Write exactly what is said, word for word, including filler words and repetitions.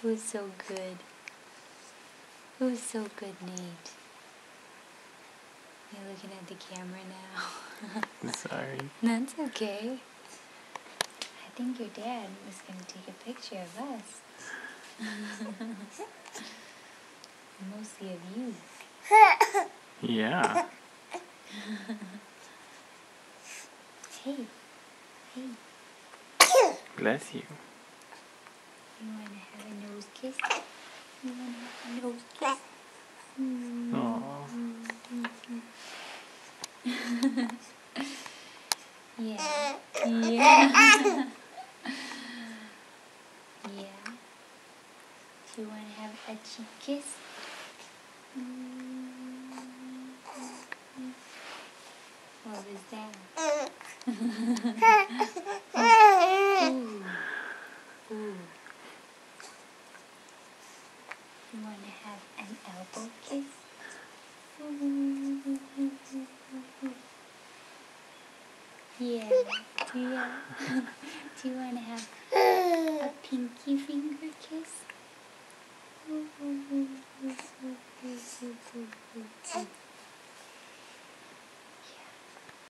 Who's so good? Who's so good, Nate? You're looking at the camera now. Sorry. That's okay. I think your dad was going to take a picture of us. Mostly of you. Yeah. Hey. Hey. Bless you. You want to have a nose kiss? You want to have a nose kiss? Mm. Aww. Yeah. Yeah. Yeah. Do you want to have a cheek kiss? What was that? Ooh. Ooh. You want to have an elbow kiss? Yeah. Yeah. Do you want to have a pinky finger kiss?